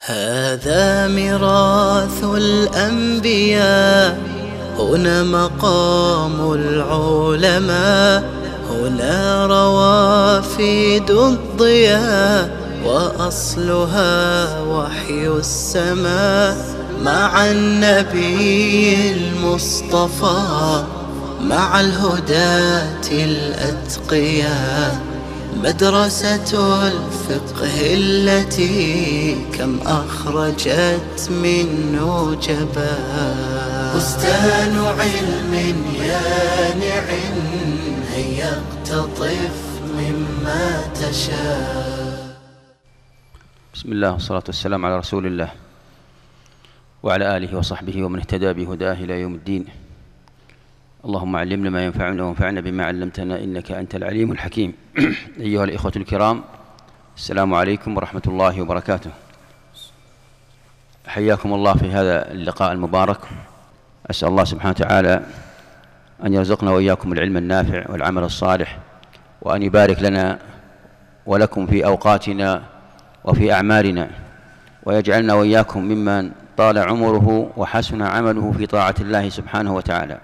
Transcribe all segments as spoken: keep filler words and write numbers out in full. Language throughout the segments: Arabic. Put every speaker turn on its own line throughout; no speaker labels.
هذا ميراث الأنبياء، هنا مقام العلماء، هنا روافد الضياء، وأصلها وحي السماء. مع النبي المصطفى، مع الهداة الأتقياء، مدرسة الفقه التي كم أخرجت من نجباء. بستان علم يانع، هيا اقتطف مما تشاء.
بسم الله والصلاة والسلام على رسول الله وعلى آله وصحبه ومن اهتدى بهداه إلى يوم الدين. اللهم علمنا ما ينفعنا وانفعنا بما علمتنا إنك أنت العليم الحكيم. أيها الإخوة الكرام، السلام عليكم ورحمة الله وبركاته. حياكم الله في هذا اللقاء المبارك. أسأل الله سبحانه وتعالى أن يرزقنا وإياكم العلم النافع والعمل الصالح، وأن يبارك لنا ولكم في أوقاتنا وفي أعمالنا، ويجعلنا وإياكم ممن طال عمره وحسن عمله في طاعة الله سبحانه وتعالى.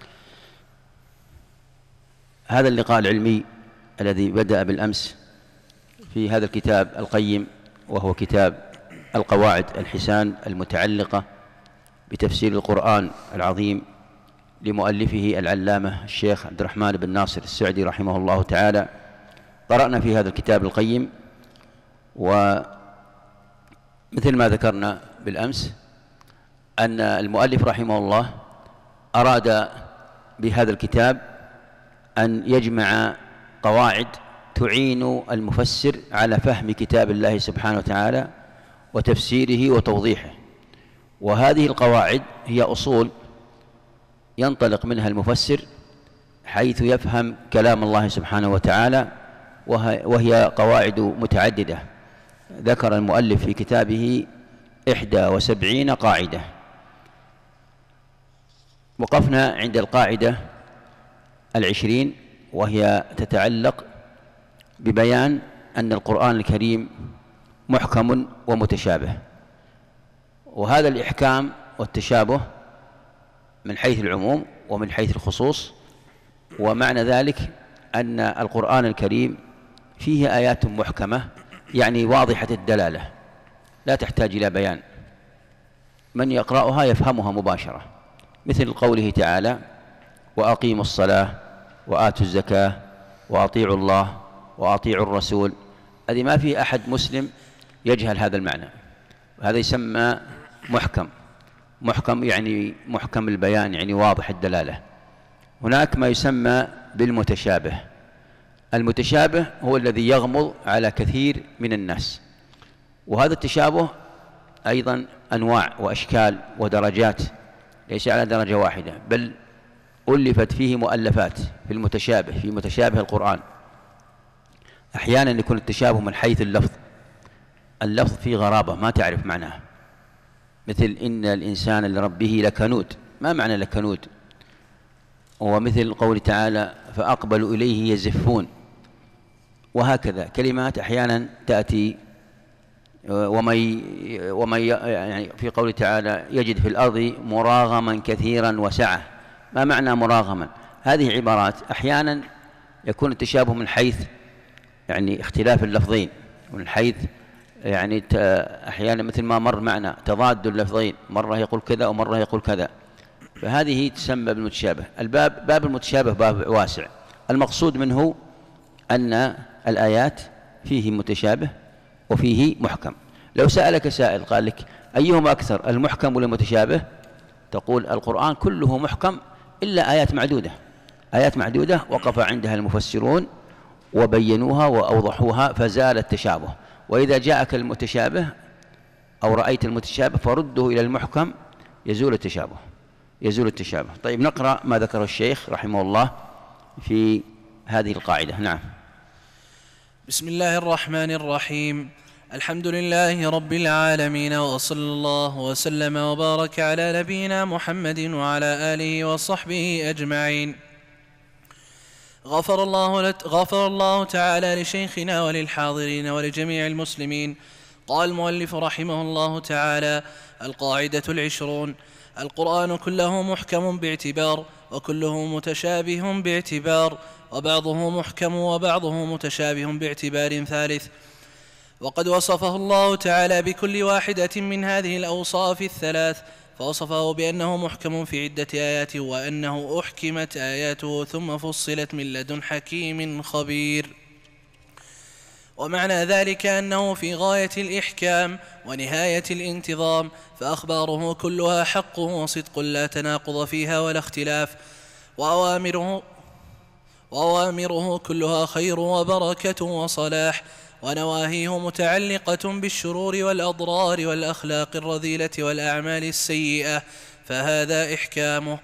هذا اللقاء العلمي الذي بدأ بالأمس في هذا الكتاب القيم، وهو كتاب القواعد الحسان المتعلقة بتفسير القرآن العظيم لمؤلفه العلامة الشيخ عبد الرحمن بن ناصر السعدي رحمه الله تعالى. قرأنا في هذا الكتاب القيم، ومثل ما ذكرنا بالأمس أن المؤلف رحمه الله أراد بهذا الكتاب أن يجمع قواعد تعين المفسر على فهم كتاب الله سبحانه وتعالى وتفسيره وتوضيحه. وهذه القواعد هي أصول ينطلق منها المفسر حيث يفهم كلام الله سبحانه وتعالى، وهي قواعد متعددة. ذكر المؤلف في كتابه إحدى وسبعين قاعدة. وقفنا عند القاعدة العشرين، وهي تتعلق ببيان أن القرآن الكريم محكم ومتشابه. وهذا الإحكام والتشابه من حيث العموم ومن حيث الخصوص، ومعنى ذلك أن القرآن الكريم فيه آيات محكمة، يعني واضحة الدلالة لا تحتاج إلى بيان، من يقرأها يفهمها مباشرة، مثل قوله تعالى: وأقيموا الصلاة وآتوا الزكاة وأطيعوا الله وأطيعوا الرسول. هذه ما في أحد مسلم يجهل هذا المعنى. هذا يسمى محكم. محكم يعني محكم البيان، يعني واضح الدلالة. هناك ما يسمى بالمتشابه. المتشابه هو الذي يغمض على كثير من الناس، وهذا التشابه أيضا أنواع وأشكال ودرجات، ليس على درجة واحدة، بل ألفت فيه مؤلفات في المتشابه، في متشابه القرآن. أحيانا يكون التشابه من حيث اللفظ، اللفظ فيه غرابة ما تعرف معناه، مثل إن الإنسان لربه لكنود، ما معنى لكنود؟ ومثل قول تعالى: فأقبلوا إليه يزفون. وهكذا كلمات أحيانا تأتي. ومن ومن يعني في قول تعالى: يجد في الأرض مراغما كثيرا وسعة. ما معنى مراغما؟ هذه عبارات أحيانا يكون التشابه من حيث يعني اختلاف اللفظين، ومن حيث يعني أحيانا مثل ما مر معنا تضاد اللفظين، مرة يقول كذا ومرة يقول كذا، فهذه تسمى بالمتشابه. الباب باب المتشابه باب واسع. المقصود منه أن الآيات فيه متشابه وفيه محكم. لو سألك سائل قال لك: أيهما أكثر، المحكم ولا المتشابه؟ تقول: القرآن كله محكم إلا آيات معدودة. آيات معدودة وقف عندها المفسرون وبينوها وأوضحوها فزال التشابه. وإذا جاءك المتشابه أو رأيت المتشابه فرده إلى المحكم يزول التشابه، يزول التشابه. طيب، نقرأ ما ذكره الشيخ رحمه الله في هذه القاعدة. نعم.
بسم الله الرحمن الرحيم. الحمد لله رب العالمين، وصلى الله وسلم وبارك على نبينا محمد وعلى آله وصحبه أجمعين. غفر الله, غفر الله تعالى لشيخنا وللحاضرين ولجميع المسلمين، قال المؤلف رحمه الله تعالى: القاعدة العشرون: القرآن كله محكم باعتبار، وكله متشابه باعتبار، وبعضه محكم وبعضه متشابه باعتبار ثالث. وقد وصفه الله تعالى بكل واحدة من هذه الأوصاف الثلاث، فوصفه بأنه محكم في عدة آيات، وأنه أحكمت آياته ثم فصلت من لدن حكيم خبير. ومعنى ذلك أنه في غاية الإحكام ونهاية الانتظام، فأخباره كلها حق وصدق لا تناقض فيها ولا اختلاف، وأوامره, وأوامره كلها خير وبركة وصلاح، ونواهيه متعلقة بالشرور والأضرار والأخلاق الرذيلة والأعمال السيئة، فهذا إحكامه.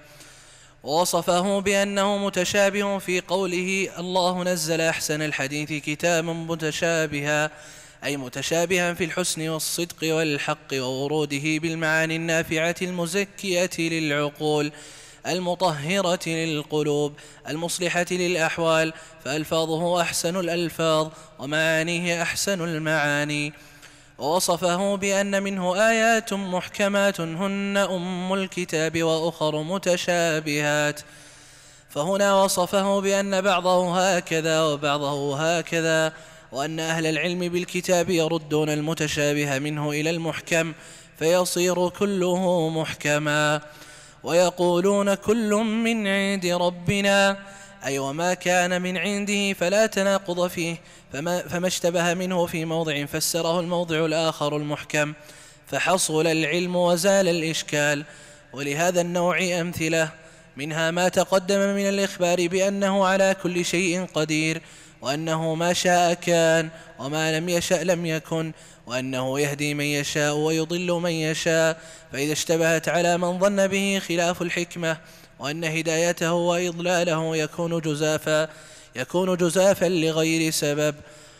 ووصفه بأنه متشابه في قوله: الله نزل أحسن الحديث كتابا متشابها، أي متشابها في الحسن والصدق والحق، ووروده بالمعاني النافعة المزكية للعقول المطهرة للقلوب المصلحة للأحوال، فألفاظه أحسن الألفاظ ومعانيه أحسن المعاني. ووصفه بأن منه آيات محكمات هن أم الكتاب وأخر متشابهات، فهنا وصفه بأن بعضه هكذا وبعضه هكذا، وأن أهل العلم بالكتاب يردون المتشابه منه إلى المحكم فيصير كله محكما، ويقولون كل من عند ربنا، أي وما كان من عنده فلا تناقض فيه، فما, فما اشتبه منه في موضع فسره الموضع الآخر المحكم، فحصل العلم وزال الإشكال. ولهذا النوع أمثلة، منها ما تقدم من الإخبار بأنه على كل شيء قدير، وأنه ما شاء كان وما لم يشأ لم يكن، وأنه يهدي من يشاء ويضل من يشاء، فإذا اشتبهت على من ظن به خلاف الحكمة، وأن هدايته وإضلاله يكون جزافا يكون جزافا لغير سبب.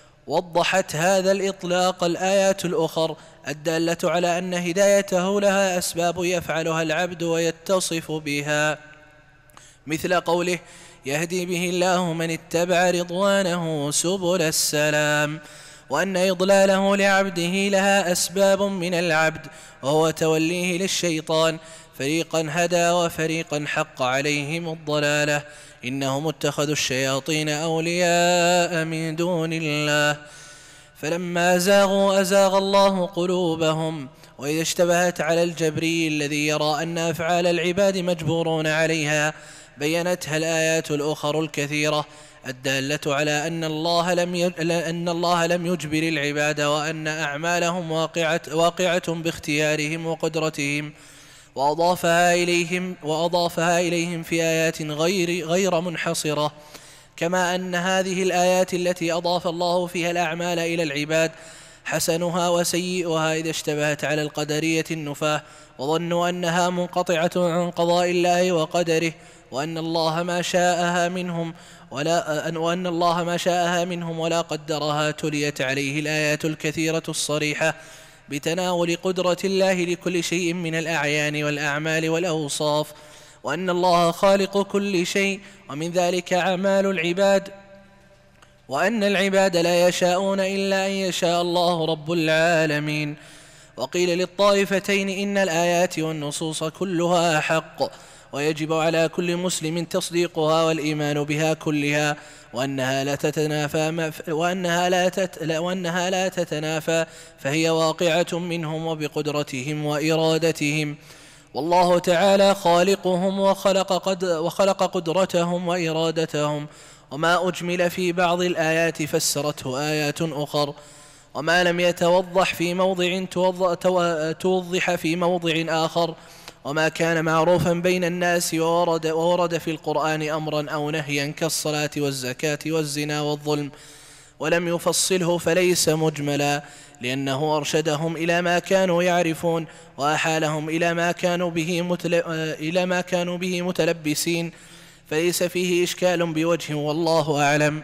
وضحت هذا الإطلاق الآيات الأخر الدالة على أن هدايته لها أسباب يفعلها العبد ويتصف بها، مثل قوله: يهدي به الله من اتبع رضوانه سبل السلام، وأن إضلاله لعبده لها أسباب من العبد، وهو توليه للشيطان، فريقا هدى وفريقا حق عليهم الضلالة، إنهم اتخذوا الشياطين أولياء من دون الله، فلما زاغوا أزاغ الله قلوبهم. وإذا اشتبهت على الجبري الذي يرى أن أفعال العباد مجبورون عليها، بينتها الآيات الأخر الكثيرة الدالة على أن الله لم أن الله لم يجبر العباد، وأن أعمالهم واقعة واقعة باختيارهم وقدرتهم، وأضافها إليهم وأضافها إليهم في آيات غير غير منحصرة، كما أن هذه الآيات التي أضاف الله فيها الأعمال إلى العباد حسنها وسيئها إذا اشتبهت على القدرية النفاة، وظنوا أنها منقطعة عن قضاء الله وقدره، وأن الله ما شاءها منهم ولا وأن الله ما شاءها منهم ولا قدرها، تليت عليه الآيات الكثيرة الصريحة بتناول قدرة الله لكل شيء من الأعيان والأعمال والأوصاف، وأن الله خالق كل شيء، ومن ذلك أعمال العباد، وأن العباد لا يشاءون إلا أن يشاء الله رب العالمين. وقيل للطائفتين إن الآيات والنصوص كلها حق، ويجب على كل مسلم تصديقها والإيمان بها كلها، وأنها لا تتنافى وأنها لا تت وأنها لا تتنافى، فهي واقعة منهم وبقدرتهم وإرادتهم، والله تعالى خالقهم وخلق قد وخلق قدرتهم وإرادتهم. وما أجمل في بعض الآيات فسرته آيات أخر، وما لم يتوضح في موضع توضح في موضع آخر، وما كان معروفا بين الناس وورد, وورد في القرآن أمرا أو نهيا كالصلاة والزكاة والزنا والظلم ولم يفصله فليس مجملا، لأنه أرشدهم إلى ما كانوا يعرفون وأحالهم إلى ما كانوا به متل... إلى ما كانوا به متلبسين، فليس فيه إشكال بوجه، والله أعلم.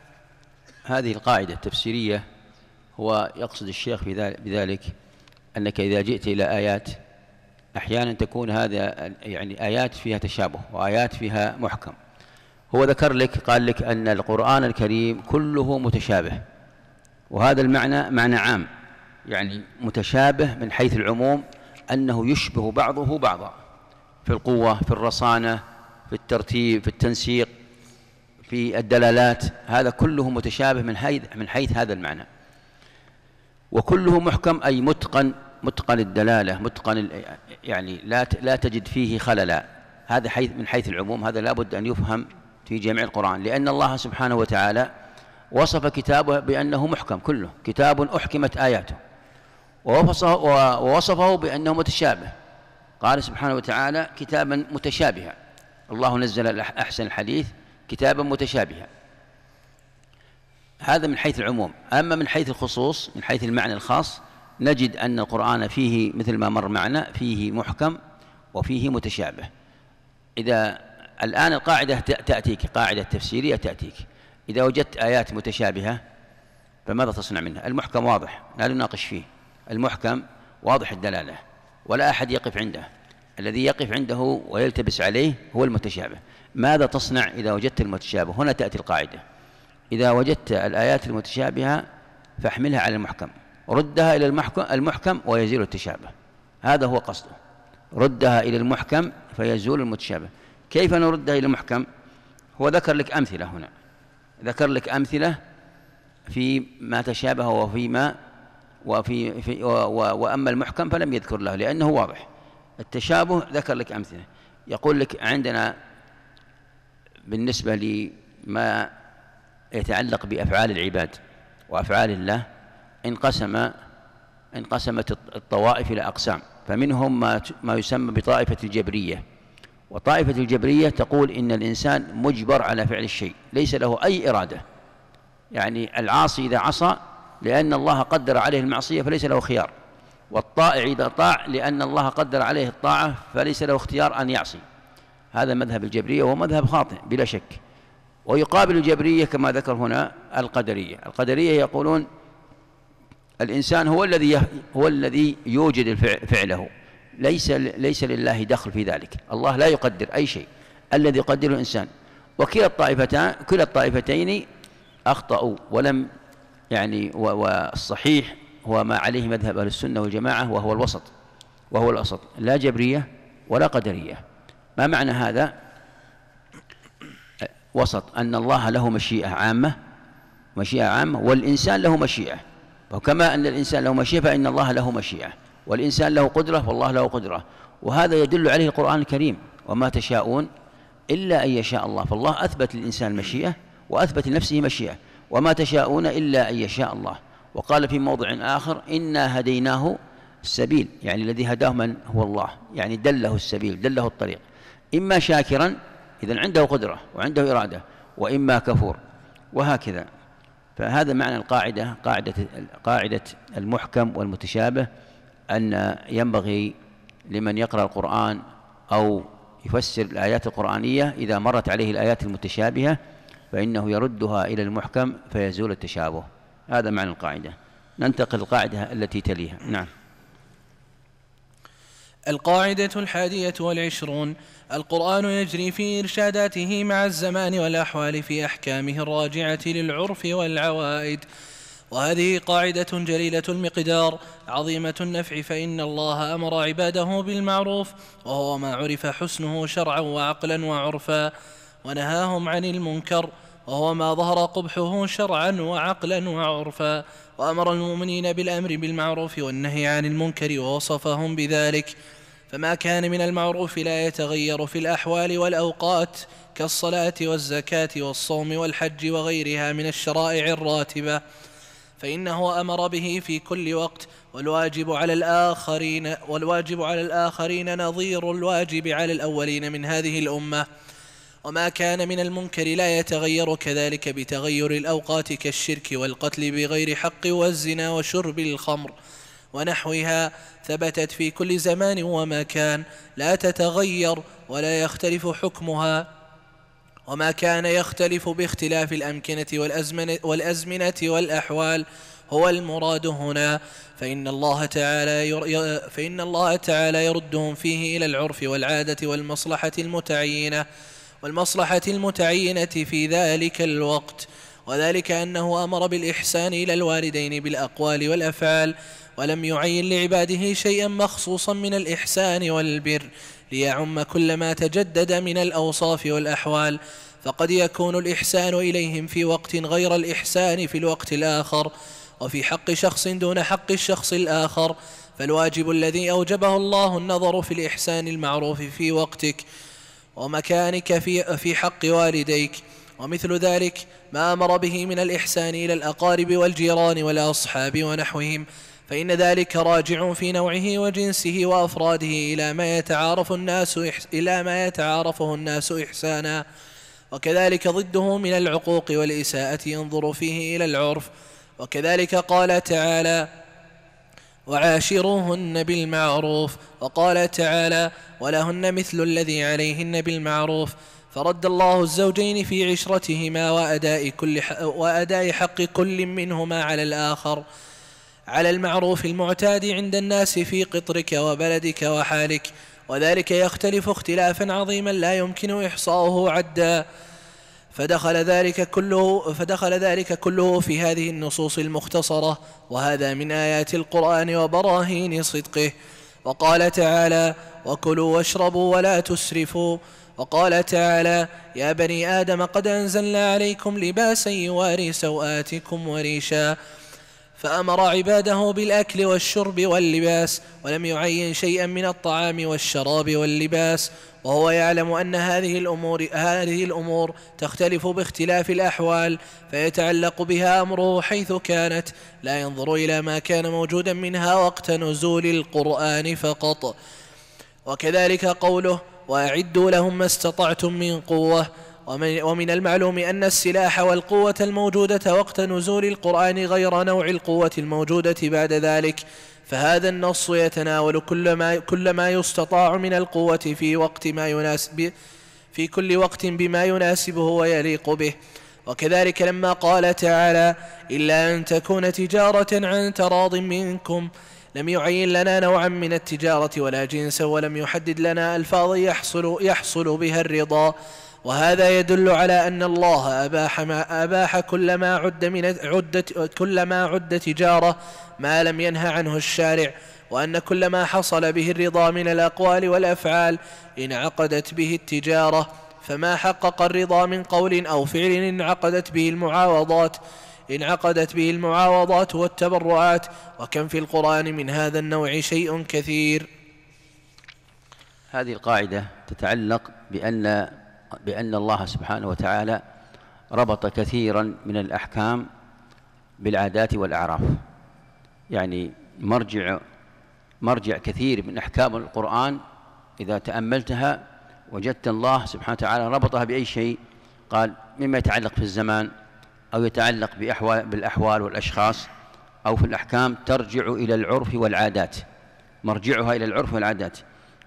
هذه القاعدة التفسيرية هو يقصد الشيخ بذلك أنك إذا جئت إلى آيات أحيانا تكون هذا يعني آيات فيها تشابه وآيات فيها محكم. هو ذكر لك قال لك أن القرآن الكريم كله متشابه، وهذا المعنى معنى عام يعني متشابه من حيث العموم، أنه يشبه بعضه بعضا في القوة، في الرصانة، في الترتيب، في التنسيق، في الدلالات، هذا كله متشابه من حيث من حيث هذا المعنى. وكله محكم أي متقن، متقن الدلالة، متقن يعني لا لا تجد فيه خللا. هذا حيث من حيث العموم، هذا لا بد أن يفهم في جميع القرآن، لأن الله سبحانه وتعالى وصف كتابه بأنه محكم، كله كتاب أحكمت آياته، ووصفه بأنه متشابه. قال سبحانه وتعالى كتابا متشابها، الله نزل أحسن الحديث كتابا متشابها. هذا من حيث العموم. أما من حيث الخصوص، من حيث المعنى الخاص، نجد أن القرآن فيه مثل ما مر معنا، فيه محكم وفيه متشابه. إذا الآن القاعدة تأتيك، قاعدة تفسيرية تأتيك، إذا وجدت آيات متشابهة فماذا تصنع منها؟ المحكم واضح لا نناقش فيه، المحكم واضح الدلالة ولا أحد يقف عنده، الذي يقف عنده ويلتبس عليه هو المتشابه. ماذا تصنع إذا وجدت المتشابه؟ هنا تأتي القاعدة: إذا وجدت الآيات المتشابهة فاحملها على المحكم، ردها إلى المحكم, المحكم ويزيل التشابه. هذا هو قصده، ردها إلى المحكم فيزول المتشابه. كيف نردها إلى المحكم؟ هو ذكر لك أمثلة هنا، ذكر لك أمثلة في ما تشابه وفيما وفي في و و وأما المحكم فلم يذكر له لأنه واضح. التشابه ذكر لك أمثلة، يقول لك عندنا بالنسبة لما يتعلق بأفعال العباد وأفعال الله انقسم انقسمت الطوائف إلى أقسام، فمنهم ما ما يسمى بطائفة الجبرية. وطائفة الجبرية تقول إن الإنسان مجبر على فعل الشيء، ليس له أي إرادة، يعني العاصي إذا عصى لأن الله قدر عليه المعصية فليس له خيار، والطائع إذا طاع لأن الله قدر عليه الطاعة فليس له اختيار أن يعصي. هذا مذهب الجبرية وهو مذهب خاطئ بلا شك. ويقابل الجبرية كما ذكر هنا القدرية. القدرية يقولون الإنسان هو الذي هو الذي يوجد فعله، ليس ليس لله دخل في ذلك، الله لا يقدر أي شيء، الذي يقدره الإنسان. وكلا الطائفتان كلا الطائفتين أخطأوا ولم يعني والصحيح هو ما عليه مذهب أهل السنة والجماعة، وهو الوسط، وهو الوسط، لا جبرية ولا قدرية. ما معنى هذا؟ وسط، أن الله له مشيئة عامة، مشيئة عامة، والإنسان له مشيئة، وكما أن الإنسان له مشيئة فإن الله له مشيئة، والإنسان له قدرة والله له قدرة. وهذا يدل عليه القرآن الكريم: وما تشاءون إلا أن يشاء الله. فالله أثبت للإنسان مشيئة وأثبت لنفسه مشيئة: وما تشاءون إلا أن يشاء الله. وقال في موضع آخر: إنا هديناه السبيل، يعني الذي هداه من هو الله، يعني دله السبيل، دله الطريق، إما شاكرا إذن عنده قدرة وعنده إرادة، وإما كفور، وهكذا. فهذا معنى القاعدة، قاعدة قاعدة المحكم والمتشابه، أن ينبغي لمن يقرأ القرآن أو يفسر الآيات القرآنية إذا مرت عليه الآيات المتشابهة فإنه يردها إلى المحكم فيزول التشابه. هذا معنى القاعدة. ننتقل القاعدة التي تليها. نعم.
القاعدة الحادية والعشرون: القرآن يجري في إرشاداته مع الزمان والأحوال في أحكامه الراجعة للعرف والعوائد. وهذه قاعدة جليلة المقدار عظيمة النفع، فإن الله أمر عباده بالمعروف وهو ما عرف حسنه شرعا وعقلا وعرفا، ونهاهم عن المنكر وهو ما ظهر قبحه شرعا وعقلا وعرفا، وأمر المؤمنين بالأمر بالمعروف والنهي عن المنكر ووصفهم بذلك. فما كان من المعروف لا يتغير في الأحوال والأوقات كالصلاة والزكاة والصوم والحج وغيرها من الشرائع الراتبة، فإنه أمر به في كل وقت، والواجب على الآخرين والواجب على الآخرين نظير الواجب على الأولين من هذه الأمة. وما كان من المنكر لا يتغير كذلك بتغير الأوقات كالشرك والقتل بغير حق والزنا وشرب الخمر ونحوها، ثبتت في كل زمان ومكان لا تتغير ولا يختلف حكمها. وما كان يختلف باختلاف الأمكنة والأزمنة, والأزمنة والأحوال هو المراد هنا، فإن الله تعالى فإن الله تعالى يردهم فيه إلى العرف والعادة والمصلحة المتعينة والمصلحة المتعينة في ذلك الوقت، وذلك أنه أمر بالإحسان إلى الوالدين بالأقوال والأفعال، ولم يعين لعباده شيئا مخصوصا من الإحسان والبر ليعم كل ما تجدد من الأوصاف والأحوال، فقد يكون الإحسان إليهم في وقت غير الإحسان في الوقت الآخر، وفي حق شخص دون حق الشخص الآخر، فالواجب الذي أوجبه الله النظر في الإحسان المعروف في وقتك ومكانك في, في حق والديك، ومثل ذلك ما أمر به من الإحسان إلى الأقارب والجيران والأصحاب ونحوهم، فإن ذلك راجع في نوعه وجنسه وأفراده إلى ما يتعارف الناس إلى ما يتعارفه الناس إحسانا، وكذلك ضده من العقوق والإساءة ينظر فيه إلى العرف. وكذلك قال تعالى: وعاشروهن بالمعروف، وقال تعالى: ولهن مثل الذي عليهن بالمعروف، فرد الله الزوجين في عشرتهما وأداء, كل وأداء حق كل منهما على الآخر على المعروف المعتاد عند الناس في قطرك وبلدك وحالك، وذلك يختلف اختلافا عظيما لا يمكن إحصاؤه عدا، فدخل ذلك كله فدخل ذلك كله في هذه النصوص المختصرة، وهذا من آيات القرآن وبراهين صدقه. وقال تعالى: وكلوا واشربوا ولا تسرفوا. وقال تعالى: يا بني آدم قد أنزلنا عليكم لباسا يواري سوآتكم وريشا، فأمر عباده بالأكل والشرب واللباس، ولم يعين شيئا من الطعام والشراب واللباس، وهو يعلم أن هذه الأمور, هذه الأمور تختلف باختلاف الأحوال، فيتعلق بها أمره حيث كانت، لا ينظر إلى ما كان موجودا منها وقت نزول القرآن فقط. وكذلك قوله: وأعدوا لهم ما استطعتم من قوة. ومن المعلوم أن السلاح والقوة الموجودة وقت نزول القرآن غير نوع القوة الموجودة بعد ذلك، فهذا النص يتناول كل ما, كل ما يستطاع من القوة في وقت ما يناسب في كل وقت بما يناسبه ويليق به. وكذلك لما قال تعالى: إلا أن تكون تجارة عن تراض منكم، لم يعين لنا نوعا من التجارة ولا جنسا، ولم يحدد لنا ألفاظ يحصل, يحصل بها الرضا، وهذا يدل على أن الله أباح, ما أباح كل ما عد من عدة كل ما عد تجارة ما لم ينهى عنه الشارع، وأن كل ما حصل به الرضا من الأقوال والأفعال انعقدت به التجارة، فما حقق الرضا من قول أو فعل انعقدت به المعاوضات انعقدت به المعاوضات والتبرعات، وكم في القرآن من هذا النوع شيء كثير.
هذه القاعدة تتعلق بأن بأن الله سبحانه وتعالى ربط كثيرا من الأحكام بالعادات والأعراف، يعني مرجع مرجع كثير من أحكام القرآن إذا تأملتها وجدت الله سبحانه وتعالى ربطها بأي شيء، قال مما يتعلق في الزمان أو يتعلق بأحوال بالأحوال والأشخاص، أو في الأحكام ترجع إلى العرف والعادات، مرجعها إلى العرف والعادات.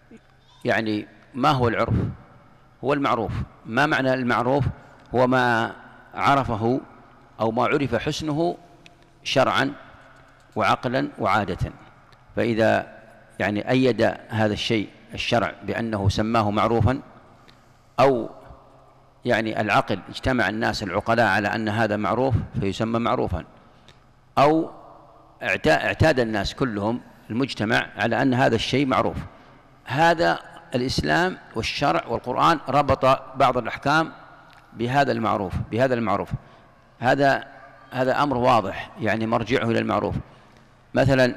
يعني ما هو العرف؟ هو المعروف. ما معنى المعروف؟ هو ما عرفه أو ما عرف حسنه شرعا وعقلا وعادة. فإذا يعني أيد هذا الشيء الشرع بأنه سماه معروفا، أو يعني العقل اجتمع الناس العقلاء على أن هذا معروف فيسمى معروفا، أو اعتاد الناس كلهم المجتمع على أن هذا الشيء معروف. هذا الإسلام والشرع والقرآن ربط بعض الأحكام بهذا المعروف بهذا المعروف هذا هذا أمر واضح، يعني مرجعه إلى المعروف. مثلا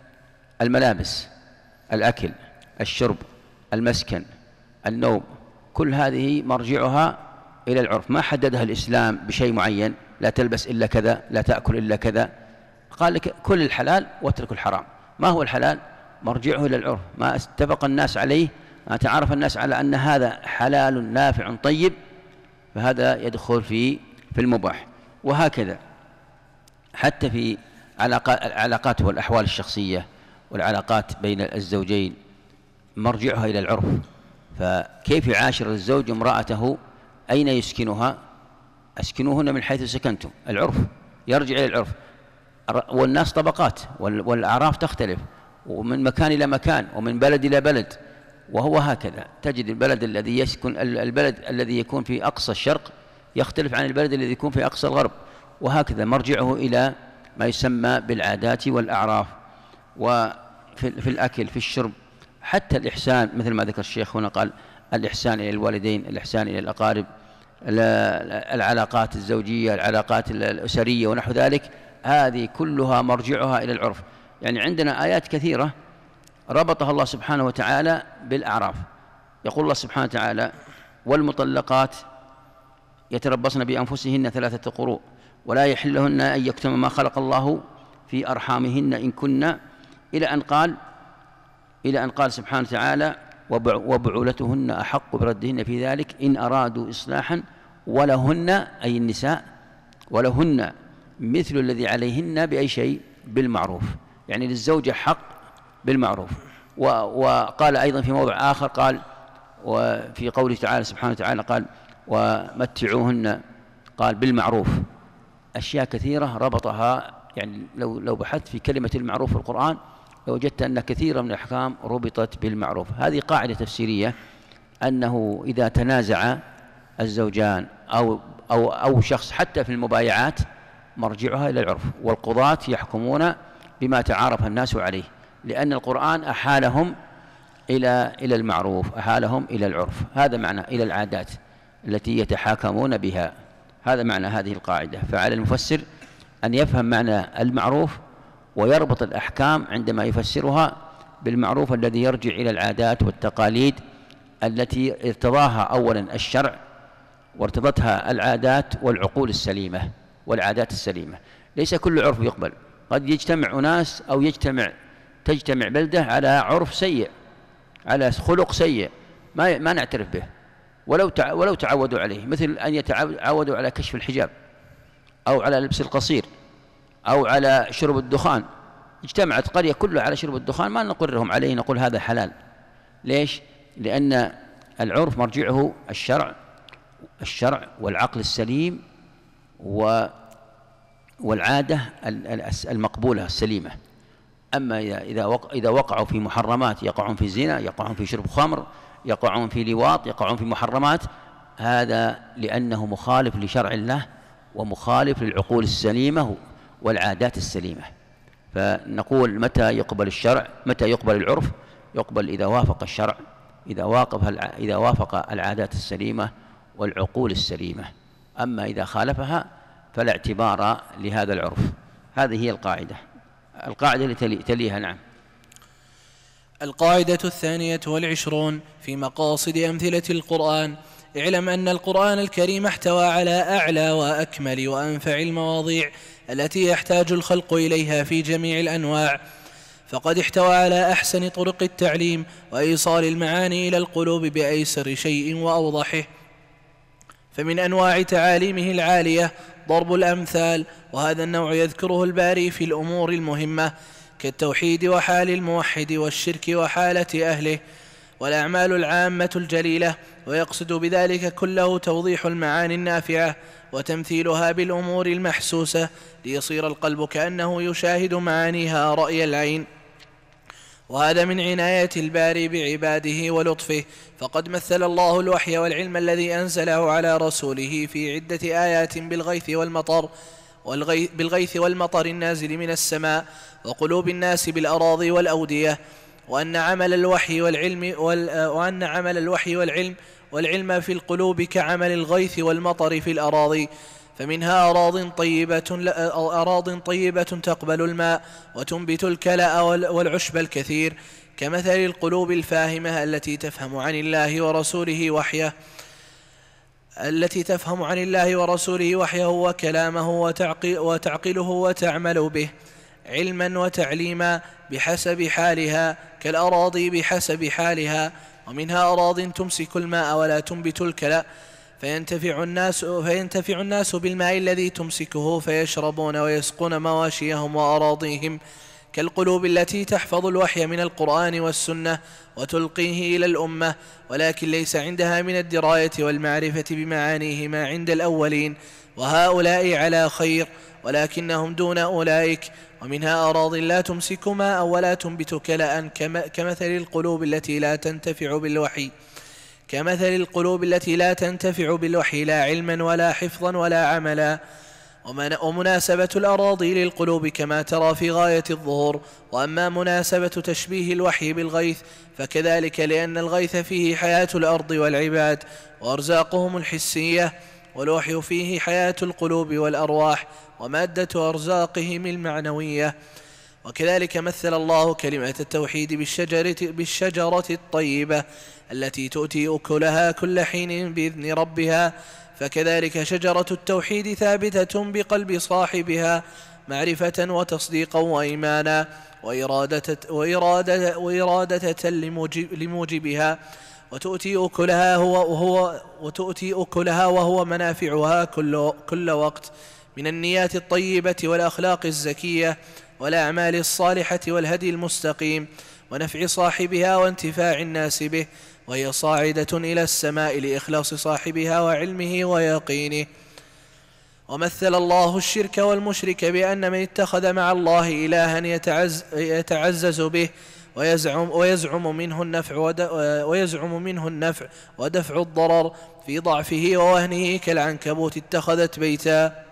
الملابس، الأكل، الشرب، المسكن، النوم، كل هذه مرجعها إلى العرف، ما حددها الإسلام بشيء معين، لا تلبس إلا كذا، لا تأكل إلا كذا، قال لك كل الحلال واترك الحرام. ما هو الحلال؟ مرجعه إلى العرف، ما اتفق الناس عليه، ما تعرف الناس على أن هذا حلال نافع طيب، فهذا يدخل في في المباح. وهكذا حتى في العلاقات والأحوال الشخصية والعلاقات بين الزوجين مرجعها إلى العرف. فكيف يعاشر الزوج امرأته؟ أين يسكنها؟ أسكنوهن من حيث سكنتم. العرف يرجع إلى العرف. والناس طبقات والأعراف تختلف، ومن مكان إلى مكان ومن بلد إلى بلد، وهو هكذا. تجد البلد الذي يسكن البلد الذي يكون في أقصى الشرق يختلف عن البلد الذي يكون في أقصى الغرب، وهكذا مرجعه إلى ما يسمى بالعادات والأعراف. وفي في الأكل في الشرب، حتى الإحسان مثل ما ذكر الشيخ هنا، قال الإحسان إلى الوالدين، الإحسان إلى الأقارب، العلاقات الزوجية، العلاقات الأسرية ونحو ذلك، هذه كلها مرجعها إلى العرف. يعني عندنا آيات كثيرة ربطها الله سبحانه وتعالى بالأعراف. يقول الله سبحانه وتعالى: والمطلقات يتربصن بأنفسهن ثلاثة قروء ولا يحل لهن أن يكتمن ما خلق الله في أرحامهن إن كن، إلى أن قال إلى أن قال سبحانه وتعالى: وبعولتهن أحق بردهن في ذلك إن أرادوا إصلاحا ولهن، أي النساء، ولهن مثل الذي عليهن بأي شيء بالمعروف. يعني للزوجة حق بالمعروف. وقال أيضا في موضع آخر، قال وفي قوله تعالى سبحانه وتعالى قال: ومتعوهن، قال بالمعروف. أشياء كثيرة ربطها. يعني لو لو بحثت في كلمة المعروف في القرآن لوجدت أن كثيرا من الأحكام ربطت بالمعروف. هذه قاعدة تفسيرية، أنه إذا تنازع الزوجان أو أو أو شخص حتى في المبايعات مرجعها إلى العرف، والقضاة يحكمون بما تعارف الناس عليه، لأن القرآن أحالهم إلى إلى المعروف، أحالهم إلى العرف. هذا معنى إلى العادات التي يتحاكمون بها. هذا معنى هذه القاعدة. فعلى المفسر أن يفهم معنى المعروف ويربط الأحكام عندما يفسرها بالمعروف الذي يرجع إلى العادات والتقاليد التي ارتضاها أولا الشرع وارتضتها العادات والعقول السليمة والعادات السليمة. ليس كل عرف يقبل. قد يجتمع أناس أو يجتمع تجتمع بلدة على عرف سيء، على خلق سيء ما ما نعترف به ولو ولو تعودوا عليه، مثل أن يتعودوا على كشف الحجاب أو على لبس القصير أو على شرب الدخان. اجتمعت قرية كلها على شرب الدخان، ما نقرهم عليه، نقول هذا حلال. ليش؟ لأن العرف مرجعه الشرع الشرع والعقل السليم والعادة المقبولة السليمة. أما إذا إذا وقعوا في محرمات، يقعون في الزنا، يقعون في شرب خمر، يقعون في لواط، يقعون في محرمات، هذا لأنه مخالف لشرع الله ومخالف للعقول السليمة والعادات السليمة. فنقول متى يقبل الشرع، متى يقبل العرف؟ يقبل إذا وافق الشرع، إذا وافق إذا وافق العادات السليمة والعقول السليمة. أما إذا خالفها فلا اعتبار لهذا العرف. هذه هي القاعدة. القاعدة التي تليها. نعم.
القاعدة الثانية والعشرون في مقاصد أمثلة القرآن: اعلم أن القرآن الكريم احتوى على أعلى وأكمل وأنفع المواضيع التي يحتاج الخلق إليها في جميع الأنواع، فقد احتوى على أحسن طرق التعليم وإيصال المعاني إلى القلوب بأيسر شيء وأوضحه. فمن أنواع تعاليمه العالية ضرب الأمثال، وهذا النوع يذكره الباري في الأمور المهمة كالتوحيد وحال الموحد والشرك وحالة أهله والأعمال العامة الجليلة، ويقصد بذلك كله توضيح المعاني النافعة وتمثيلها بالأمور المحسوسة ليصير القلب كأنه يشاهد معانيها رأي العين. وهذا من عناية الباري بعباده ولطفه، فقد مثل الله الوحي والعلم الذي أنزله على رسوله في عدة آيات بالغيث والمطر بالغيث والمطر النازل من السماء وقلوب الناس بالأراضي والأودية، وأن عمل الوحي والعلم وأن عمل الوحي والعلم والعلم في القلوب كعمل الغيث والمطر في الأراضي، فمنها أراض طيبة أراض طيبة تقبل الماء وتنبت الكلأ والعشب الكثير، كمثل القلوب الفاهمة التي تفهم عن الله ورسوله وحيه التي تفهم عن الله ورسوله وحيه وكلامه وتعقله وتعمل به علما وتعليما بحسب حالها كالأراضي بحسب حالها. ومنها أراض تمسك الماء ولا تنبت الكلأ فينتفع الناس, فينتفع الناس بالماء الذي تمسكه فيشربون ويسقون مواشيهم وأراضيهم، كالقلوب التي تحفظ الوحي من القرآن والسنة وتلقيه إلى الأمة، ولكن ليس عندها من الدراية والمعرفة بمعانيه ما عند الأولين، وهؤلاء على خير ولكنهم دون أولئك. ومنها أراض لا تمسك ماء ولا تنبت كلأ كمثل القلوب التي لا تنتفع بالوحي كمثل القلوب التي لا تنتفع بالوحي لا علما ولا حفظا ولا عملا. ومناسبة الأراضي للقلوب كما ترى في غاية الظهور. وأما مناسبة تشبيه الوحي بالغيث فكذلك، لأن الغيث فيه حياة الأرض والعباد وأرزاقهم الحسية، والوحي فيه حياة القلوب والأرواح ومادة أرزاقهم المعنوية. وكذلك مثل الله كلمة التوحيد بالشجرة, بالشجرة الطيبة التي تؤتي أكلها كل حين بإذن ربها، فكذلك شجرة التوحيد ثابتة بقلب صاحبها معرفة وتصديقا وإيمانا وإرادة, وإرادة, وإرادة لموجبها، وتؤتي أكلها هو وهو وتؤتي أكلها وهو منافعها كل, كل وقت من النيات الطيبة والأخلاق الزكية والأعمال الصالحة والهدي المستقيم، ونفع صاحبها وانتفاع الناس به، وهي صاعدة إلى السماء لإخلاص صاحبها وعلمه ويقينه. ومثل الله الشرك والمشرك بأن من اتخذ مع الله إلها يتعز يتعزز به ويزعم, ويزعم منه النفع ويزعم منه النفع ودفع الضرر في ضعفه ووهنه كالعنكبوت اتخذت بيتا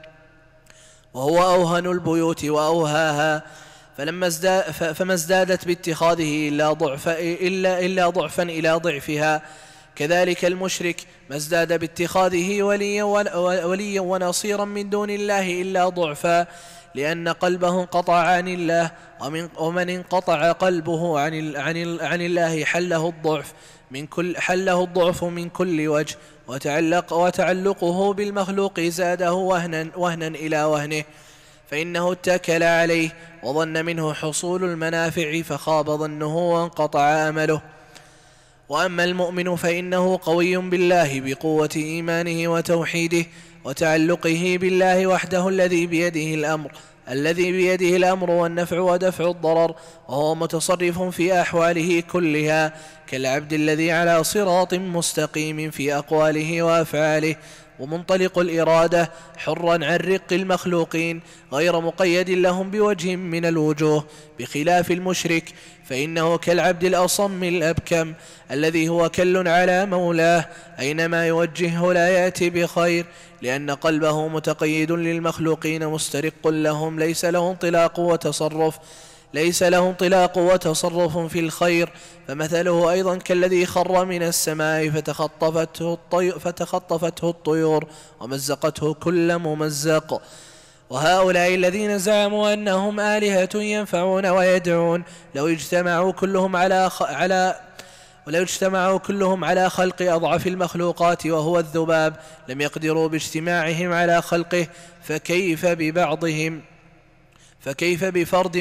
وهو أوهن البيوت وأوهاها، فلما ازداد فما ازدادت باتخاذه إلا, ضعف إلا, إلا ضعفا إلى ضعفها. كذلك المشرك ما ازداد باتخاذه وليا, وليا ونصيرا من دون الله إلا ضعفا، لأن قلبه انقطع عن الله، ومن, ومن انقطع قلبه عن, عن, عن الله حله الضعف من كل, حله الضعف من كل وجه، وتعلق وتعلقه بالمخلوق زاده وهنا, وهنا إلى وهنه، فإنه اتكل عليه وظن منه حصول المنافع فخاب ظنه وانقطع أمله. وأما المؤمن فإنه قوي بالله بقوة إيمانه وتوحيده وتعلقه بالله وحده الذي بيده الأمر الذي بيده الأمر والنفع ودفع الضرر، وهو متصرف في أحواله كلها كالعبد الذي على صراط مستقيم في أقواله وأفعاله، ومنطلق الإرادة حرا عن رق المخلوقين غير مقيد لهم بوجه من الوجوه، بخلاف المشرك فإنه كالعبد الأصم الأبكم الذي هو كل على مولاه أينما يوجهه لا يأتي بخير، لأن قلبه متقيد للمخلوقين مسترق لهم، ليس له انطلاق وتصرف ليس له انطلاق وتصرف في الخير. فمثله أيضا كالذي خر من السماء فتخطفته الطيور, فتخطفته الطيور ومزقته كل ممزق. وهؤلاء الذين زعموا أنهم آلهة ينفعون ويدعون لو اجتمعوا كلهم على خ... على ولو اجتمعوا كلهم على خلق أضعف المخلوقات وهو الذباب لم يقدروا باجتماعهم على خلقه، فكيف ببعضهم فكيف بفرد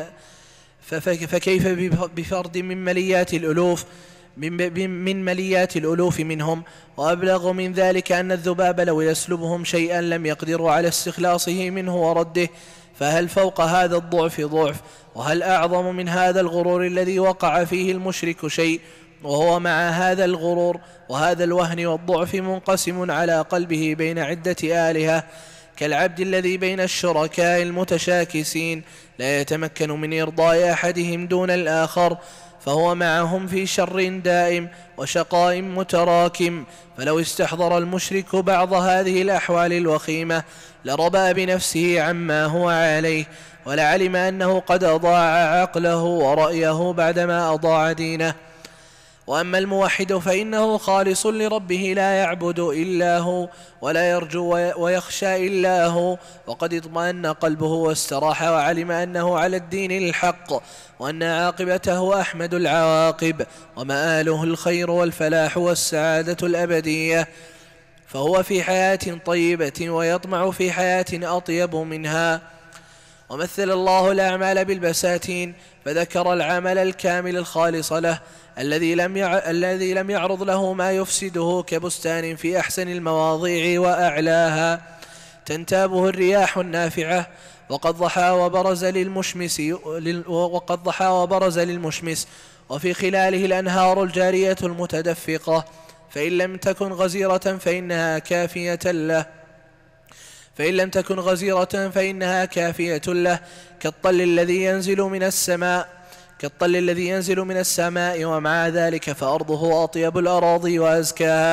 فكيف بفرد من مليات الألوف من مليات الألوف منهم. وأبلغ من ذلك أن الذباب لو يسلبهم شيئا لم يقدروا على استخلاصه منه ورده، فهل فوق هذا الضعف ضعف؟ وهل أعظم من هذا الغرور الذي وقع فيه المشرك شيء؟ وهو مع هذا الغرور وهذا الوهن والضعف منقسم على قلبه بين عدة آلهة، كالعبد الذي بين الشركاء المتشاكسين لا يتمكن من إرضاء أحدهم دون الآخر، فهو معهم في شر دائم وشقاء متراكم. فلو استحضر المشرك بعض هذه الأحوال الوخيمة لربى بنفسه عما هو عليه، ولعلم أنه قد أضاع عقله ورأيه بعدما أضاع دينه. وأما الموحد فإنه خالص لربه لا يعبد إلا هو ولا يرجو ويخشى إلا هو، وقد اطمأن قلبه واستراح وعلم أنه على الدين الحق، وأن عاقبته أحمد العواقب ومآله الخير والفلاح والسعادة الأبدية، فهو في حياة طيبة ويطمع في حياة أطيب منها. ومثل الله الأعمال بالبساتين فذكر العمل الكامل الخالص له الذي لم الذي لم يعرض له ما يفسده، كبستان في أحسن المواضيع وأعلاها تنتابه الرياح النافعة، وقد ضحى وبرز للمشمس وقد ضحى وبرز للمشمس وفي خلاله الأنهار الجارية المتدفقة، فإن لم تكن غزيرة فإنها كافية له فإن لم تكن غزيرة فإنها كافية له كالطل الذي ينزل من السماء كالطل الذي ينزل من السماء ومع ذلك فأرضه أطيب الأراضي وأزكاها،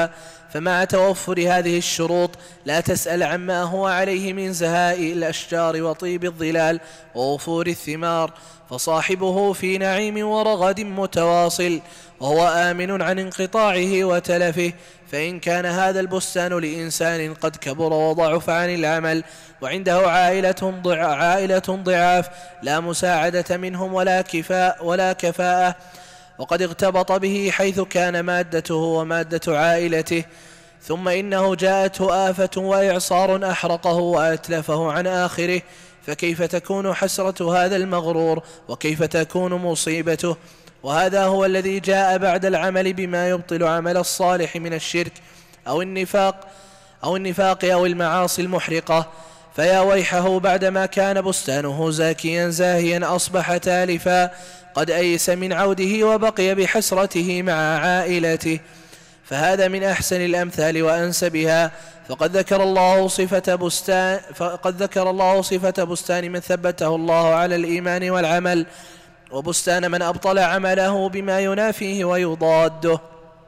فمع توفر هذه الشروط لا تسأل عما هو عليه من زهاء الأشجار وطيب الظلال ووفور الثمار، فصاحبه في نعيم ورغد متواصل، وهو آمن عن انقطاعه وتلفه. فإن كان هذا البستان لإنسان قد كبر وضعف عن العمل وعنده عائلة عائلة ضعاف لا مساعدة منهم ولا كفاء ولا كفاءة، وقد اغتبط به حيث كان مادته ومادة عائلته، ثم إنه جاءته آفة وإعصار أحرقه وأتلفه عن آخره، فكيف تكون حسرة هذا المغرور، وكيف تكون مصيبته؟ وهذا هو الذي جاء بعد العمل بما يبطل عمل الصالح من الشرك أو النفاق أو النفاق أو المعاصي المحرقة. فيا ويحه بعدما كان بستانه زاكيا زاهيا أصبح تالفا قد أيس من عوده وبقي بحسرته مع عائلته. فهذا من أحسن الأمثال وأنسبها. فقد ذكر الله صفة بستان فقد ذكر الله صفة بستان من ثبته الله على الإيمان والعمل، وبستان من أبطل عمله بما ينافيه ويضاده.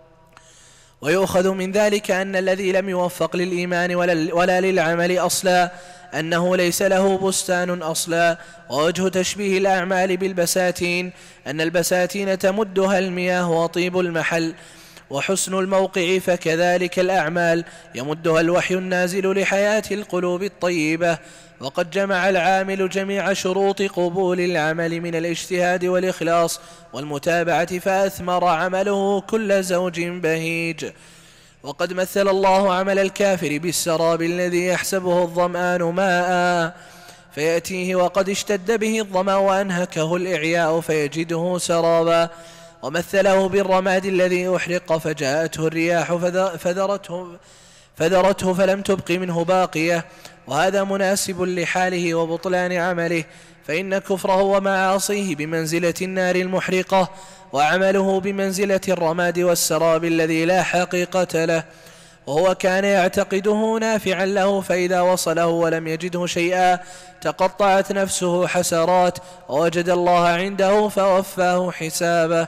ويؤخذ من ذلك أن الذي لم يوفق للإيمان ولا للعمل أصلا أنه ليس له بستان أصلا. ووجه تشبيه الأعمال بالبساتين أن البساتين تمدها المياه وطيب المحل وحسن الموقع، فكذلك الأعمال يمدها الوحي النازل لحياة القلوب الطيبة. وقد جمع العامل جميع شروط قبول العمل من الاجتهاد والإخلاص والمتابعة، فأثمر عمله كل زوج بهيج. وقد مثل الله عمل الكافر بالسراب الذي يحسبه الظمآن ماء فيأتيه وقد اشتد به الظمأ وأنهكه الإعياء فيجده سرابا، ومثله بالرماد الذي أحرق فجاءته الرياح فذرته, فذرته فلم تبق منه باقية. وهذا مناسب لحاله وبطلان عمله، فإن كفره ومعاصيه بمنزلة النار المحرقة، وعمله بمنزلة الرماد والسراب الذي لا حقيقة له، وهو كان يعتقده نافعا له، فإذا وصله ولم يجده شيئا تقطعت نفسه حسرات، ووجد الله عنده فوفاه حسابه.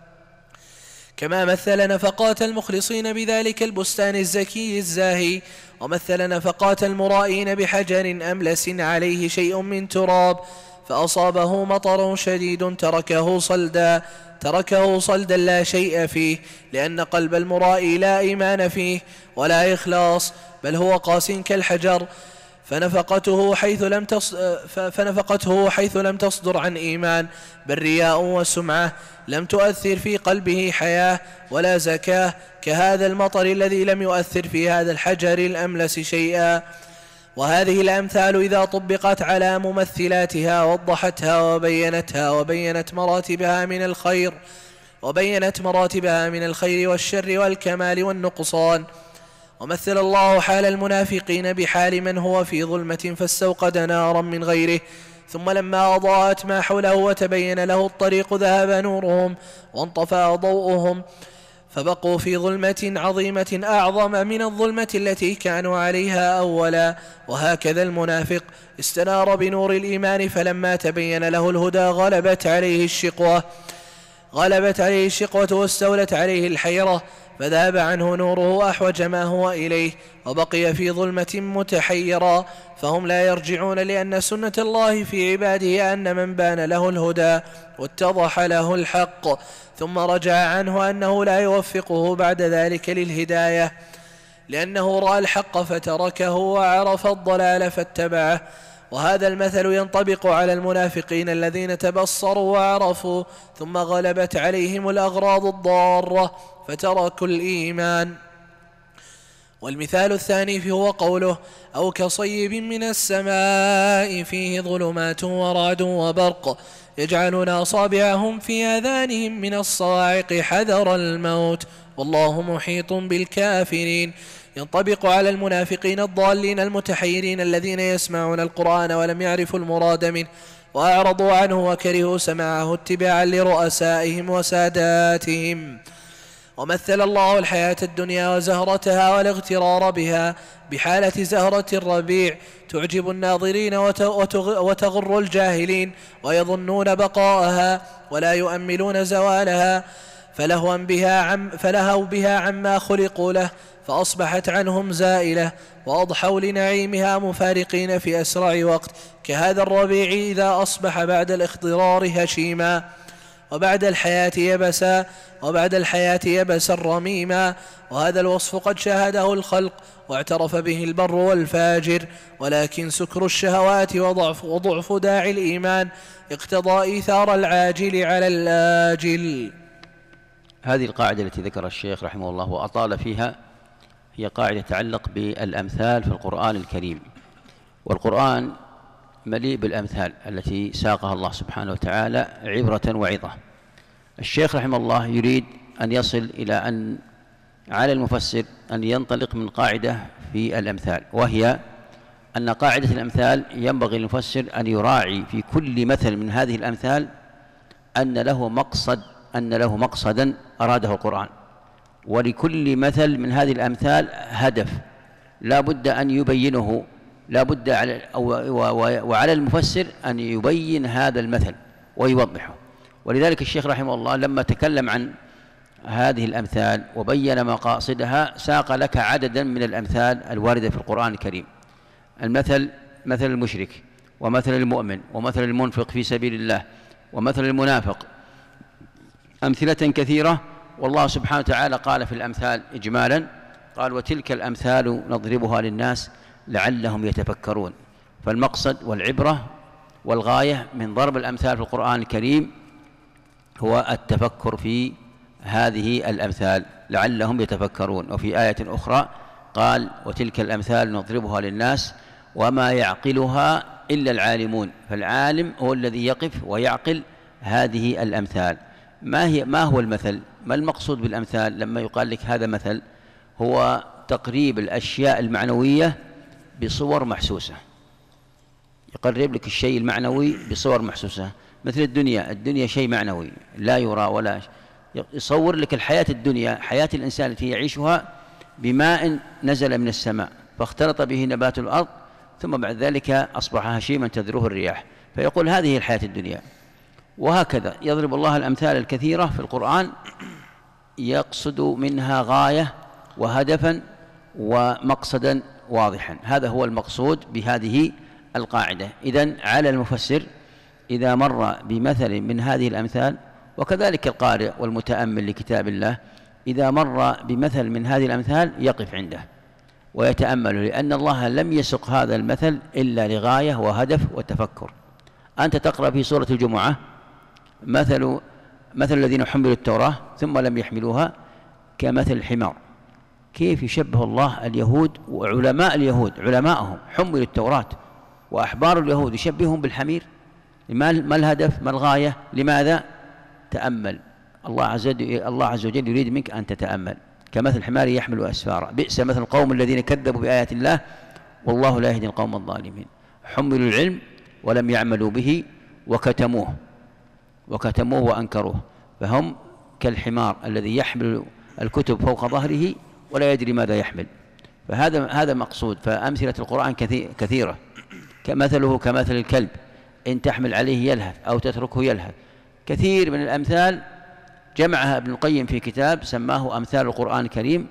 كما مثل نفقات المخلصين بذلك البستان الزكي الزاهي، ومثل نفقات المرائين بحجر أملس عليه شيء من تراب فأصابه مطر شديد تركه صلدا تركه صلدا لا شيء فيه، لأن قلب المرائي لا إيمان فيه ولا إخلاص، بل هو قاس كالحجر. فنفقته حيث لم تص... فنفقته حيث لم تصدر عن إيمان بل رياء وسمعة لم تؤثر في قلبه حياة ولا زكاة، كهذا المطر الذي لم يؤثر في هذا الحجر الأملس شيئا. وهذه الأمثال إذا طبقت على ممثلاتها وضحتها وبينتها وبينت مراتبها من الخير وبينت مراتبها من الخير والشر والكمال والنقصان. ومثل الله حال المنافقين بحال من هو في ظلمة فاستوقد نارا من غيره، ثم لما أضاءت ما حوله وتبين له الطريق ذهب نورهم وانطفأ ضوءهم فبقوا في ظلمة عظيمة أعظم من الظلمة التي كانوا عليها أولا. وهكذا المنافق استنار بنور الإيمان، فلما تبين له الهدى غلبت عليه الشقوة غلبت عليه الشقوة واستولت عليه الحيرة، فذهب عنه نوره أحوج ما هو إليه، وبقي في ظلمة متحيرا. فهم لا يرجعون، لأن سنة الله في عباده أن من بان له الهدى واتضح له الحق ثم رجع عنه أنه لا يوفقه بعد ذلك للهداية، لأنه رأى الحق فتركه وعرف الضلال فاتبعه. وهذا المثل ينطبق على المنافقين الذين تبصروا وعرفوا ثم غلبت عليهم الأغراض الضارة فتركوا الإيمان. والمثال الثاني هو قوله أو كصيب من السماء فيه ظلمات ورعد وبرق يجعلون أصابعهم في آذانهم من الصواعق حذر الموت والله محيط بالكافرين. ينطبق على المنافقين الضالين المتحيرين الذين يسمعون القرآن ولم يعرفوا المراد منه وأعرضوا عنه وكرهوا سماعه اتباعا لرؤسائهم وساداتهم. ومثل الله الحياة الدنيا وزهرتها والاغترار بها بحالة زهرة الربيع تعجب الناظرين وتغر الجاهلين ويظنون بقاءها ولا يؤملون زوالها، فلهوا بها, عم فلهوا بها عما خلقوا له، فأصبحت عنهم زائلة، وأضحوا لنعيمها مفارقين في أسرع وقت، كهذا الربيع إذا أصبح بعد الاخضرار هشيما، وبعد الحياة يبسا وبعد الحياة يبسا رميما. وهذا الوصف قد شاهده الخلق واعترف به البر والفاجر، ولكن سكر الشهوات وضعف, وضعف داعي الإيمان اقتضى إيثار العاجل على الآجل.
هذه القاعدة التي ذكر الشيخ رحمه الله وأطال فيها هي قاعدة تتعلق بالأمثال في القرآن الكريم، والقرآن مليء بالأمثال التي ساقها الله سبحانه وتعالى عبرة وعظة. الشيخ رحمه الله يريد أن يصل إلى أن على المفسر أن ينطلق من قاعدة في الأمثال، وهي أن قاعدة الأمثال ينبغي للمفسر أن يراعي في كل مثل من هذه الأمثال أن له مقصد أن له مقصدا أراده القرآن، ولكل مثل من هذه الأمثال هدف لا بد أن يبينه، لا بد على وعلى المفسر أن يبين هذا المثل ويوضحه. ولذلك الشيخ رحمه الله لما تكلم عن هذه الأمثال وبين مقاصدها ساق لك عددا من الأمثال الواردة في القرآن الكريم. المثل مثل المشرك، ومثل المؤمن، ومثل المنفق في سبيل الله، ومثل المنافق، أمثلة كثيرة. والله سبحانه وتعالى قال في الأمثال إجمالا، قال وتلك الأمثال نضربها للناس لعلهم يتفكرون. فالمقصد والعبرة والغاية من ضرب الأمثال في القرآن الكريم هو التفكر في هذه الأمثال لعلهم يتفكرون. وفي آية أخرى قال وتلك الأمثال نضربها للناس وما يعقلها إلا العالمون. فالعالم هو الذي يقف ويعقل هذه الأمثال. ما هي ما هو المثل؟ ما المقصود بالأمثال لما يقال لك هذا مثل؟ هو تقريب الأشياء المعنوية بصور محسوسة، يقرب لك الشيء المعنوي بصور محسوسة. مثل الدنيا، الدنيا شيء معنوي لا يرى ولا يصور لك الحياة الدنيا، حياة الإنسان التي يعيشها بماء نزل من السماء فاختلط به نبات الأرض ثم بعد ذلك أصبح هشيما تذروه الرياح، فيقول هذه الحياة الدنيا. وهكذا يضرب الله الأمثال الكثيرة في القرآن يقصد منها غاية وهدفا ومقصدا واضحا. هذا هو المقصود بهذه القاعدة. إذن على المفسر إذا مر بمثل من هذه الأمثال، وكذلك القارئ والمتأمل لكتاب الله إذا مر بمثل من هذه الأمثال يقف عنده ويتأمل، لأن الله لم يسق هذا المثل إلا لغاية وهدف وتفكر. أنت تقرأ في سورة الجمعة مثل مثل الذين حملوا التوراة ثم لم يحملوها كمثل الحمار. كيف يشبه الله اليهود وعلماء اليهود، علماءهم حملوا التوراة وأحبار اليهود يشبههم بالحمير؟ ما الهدف؟ ما الغاية؟ لماذا؟ تأمل. الله عز وجل الله عز وجل يريد منك أن تتأمل. كمثل الحمار يحمل أسفارا بئس مثل القوم الذين كذبوا بآيات الله والله لا يهدي القوم الظالمين. حملوا العلم ولم يعملوا به وكتموه وكتموه وأنكروه، فهم كالحمار الذي يحمل الكتب فوق ظهره ولا يدري ماذا يحمل. فهذا هذا مقصود. فأمثلة القرآن كثيرة، كمثله كمثل الكلب إن تحمل عليه يلهث أو تتركه يلهث. كثير من الأمثال جمعها ابن القيم في كتاب سماه أمثال القرآن الكريم.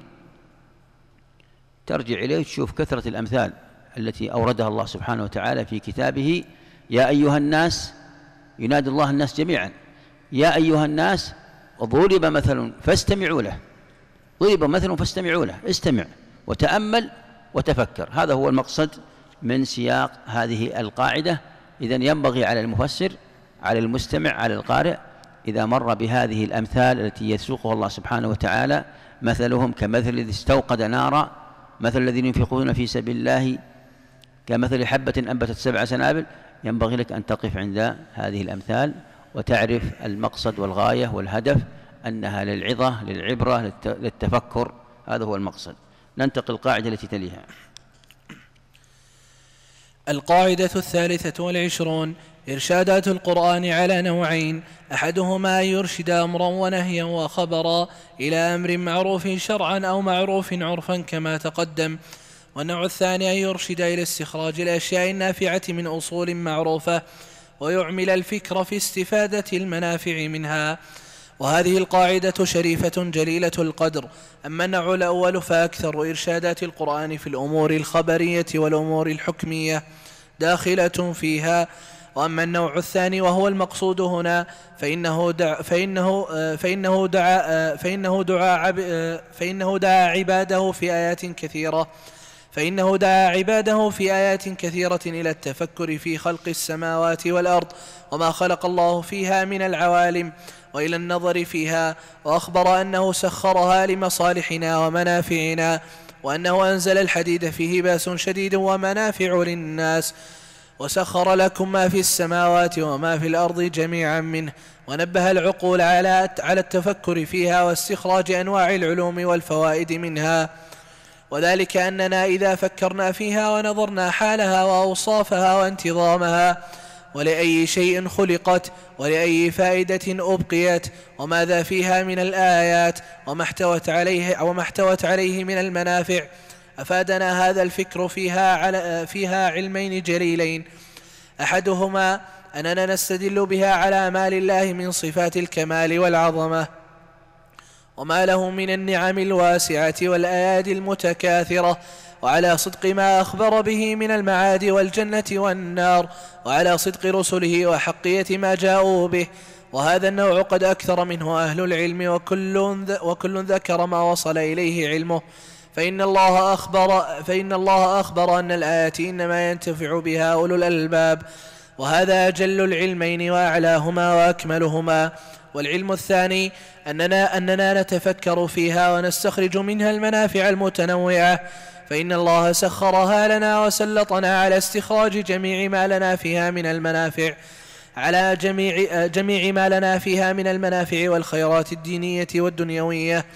ترجع إليه تشوف كثرة الأمثال التي أوردها الله سبحانه وتعالى في كتابه. يا أيها الناس، ينادي الله الناس جميعا، يا أيها الناس ضرب مثل فاستمعوا له. ضرب مثل فاستمعوا له، استمع وتأمل وتفكر. هذا هو المقصد من سياق هذه القاعدة. إذن ينبغي على المفسر، على المستمع، على القارئ إذا مر بهذه الأمثال التي يسوقها الله سبحانه وتعالى مثلهم كمثل الذي استوقد نارا، مثل الذين ينفقون في سبيل الله كمثل حبة أنبتت سبع سنابل، ينبغي لك أن تقف عند هذه الأمثال وتعرف المقصد والغاية والهدف، أنها للعظة للعبرة للتفكر. هذا هو المقصد. ننتقل القاعدة التي تليها.
القاعدة الثالثة والعشرون: إرشادات القرآن على نوعين: أحدهما أن يرشد أمرا ونهيا وخبرا إلى أمر معروف شرعا أو معروف عرفا كما تقدم، والنوع الثاني أن يرشد إلى استخراج الأشياء النافعة من أصول معروفة ويعمل الفكر في استفادة المنافع منها. وهذه القاعدة شريفة جليلة القدر. أما النوع الأول فأكثر إرشادات القرآن في الأمور الخبرية والأمور الحكمية داخلة فيها. وأما النوع الثاني وهو المقصود هنا فإنه دع فإنه فإنه دعا فإنه دعا فإنه دعا عباده في آيات كثيرة فإنه دعا عباده في آيات كثيرة إلى التفكر في خلق السماوات والأرض وما خلق الله فيها من العوالم، وإلى النظر فيها، وأخبر أنه سخرها لمصالحنا ومنافعنا، وأنه أنزل الحديد فيه بأس شديد ومنافع للناس، وسخر لكم ما في السماوات وما في الأرض جميعا منه، ونبه العقول على على التفكر فيها واستخراج أنواع العلوم والفوائد منها. وذلك أننا إذا فكرنا فيها ونظرنا حالها وأوصافها وانتظامها ولأي شيء خلقت ولأي فائدة أبقيت وماذا فيها من الآيات وما احتوت عليه, وما احتوت عليه من المنافع، أفادنا هذا الفكر فيها, على فيها علمين جليلين: أحدهما أننا نستدل بها على ما لله من صفات الكمال والعظمة وما له من النعم الواسعة والآيات المتكاثرة، وعلى صدق ما أخبر به من المعاد والجنة والنار، وعلى صدق رسله وحقية ما جاءوا به. وهذا النوع قد أكثر منه أهل العلم، وكل, وكل ذكر ما وصل إليه علمه. فإن الله أخبر, فإن الله أخبر أن الآيات إنما ينتفع بها أولو الألباب، وهذا أجل العلمين وأعلاهما وأكملهما. والعلم الثاني أننا, أننا نتفكر فيها ونستخرج منها المنافع المتنوعة، فإن الله سخرها لنا وسلطنا على استخراج جميع ما لنا فيها من المنافع على جميع, جميع ما لنا فيها من المنافع والخيرات الدينية والدنيوية.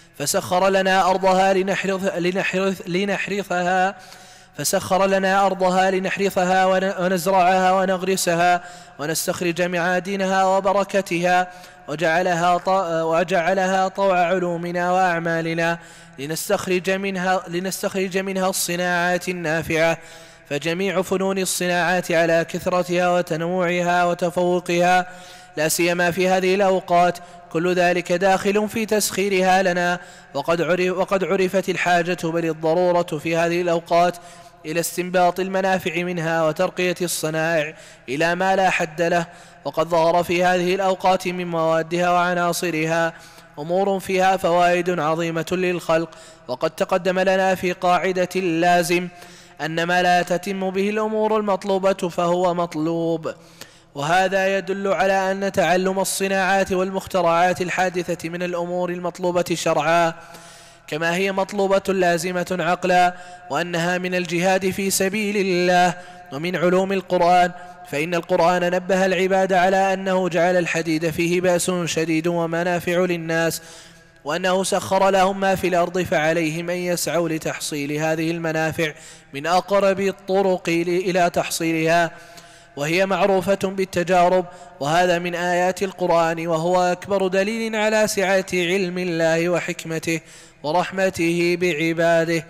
فسخر لنا أرضها لنحرث لنحرث لنحرثها فسخر لنا أرضها لنحرثها ونزرعها ونغرسها ونستخرج معادنها وبركتها، وجعلها, وجعلها طوع علومنا وأعمالنا لنستخرج منها, لنستخرج منها الصناعات النافعة. فجميع فنون الصناعات على كثرتها وتنوعها وتفوقها، لا سيما في هذه الأوقات، كل ذلك داخل في تسخيرها لنا. وقد عرف وقد عرفت الحاجة بل الضرورة في هذه الأوقات إلى استنباط المنافع منها وترقية الصنائع إلى ما لا حد له. وقد ظهر في هذه الأوقات من موادها وعناصرها أمور فيها فوائد عظيمة للخلق. وقد تقدم لنا في قاعدة اللازم أن ما لا تتم به الأمور المطلوبة فهو مطلوب، وهذا يدل على أن تعلم الصناعات والمخترعات الحادثة من الأمور المطلوبة شرعا كما هي مطلوبة لازمة عقلا، وأنها من الجهاد في سبيل الله ومن علوم القرآن. فإن القرآن نبه العباد على أنه جعل الحديد فيه بأس شديد ومنافع للناس، وأنه سخر لهم ما في الأرض، فعليهم أن يسعوا لتحصيل هذه المنافع من أقرب الطرق إلى تحصيلها، وهي معروفة بالتجارب. وهذا من آيات القرآن، وهو أكبر دليل على سعة علم الله وحكمته ورحمته بعباده،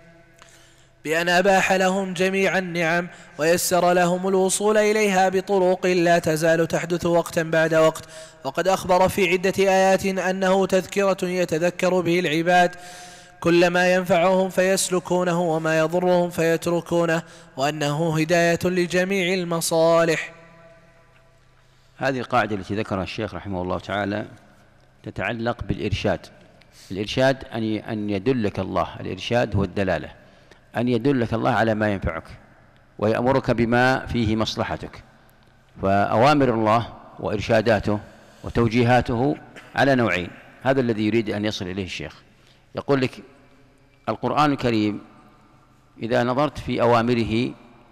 بأن أباح لهم جميع النعم ويسر لهم الوصول إليها بطرق لا تزال تحدث وقتا بعد وقت. وقد أخبر في عدة آيات أنه تذكرة يتذكر به العباد كل ما ينفعهم فيسلكونه وما يضرهم فيتركونه، وأنه هداية لجميع المصالح.
هذه القاعدة التي ذكرها الشيخ رحمه الله تعالى تتعلق بالإرشاد. الإرشاد أن يدلك الله، الإرشاد هو الدلالة، أن يدلك الله على ما ينفعك ويأمرك بما فيه مصلحتك. فأوامر الله وإرشاداته وتوجيهاته على نوعين، هذا الذي يريد أن يصل إليه الشيخ. يقول لك القرآن الكريم إذا نظرت في أوامره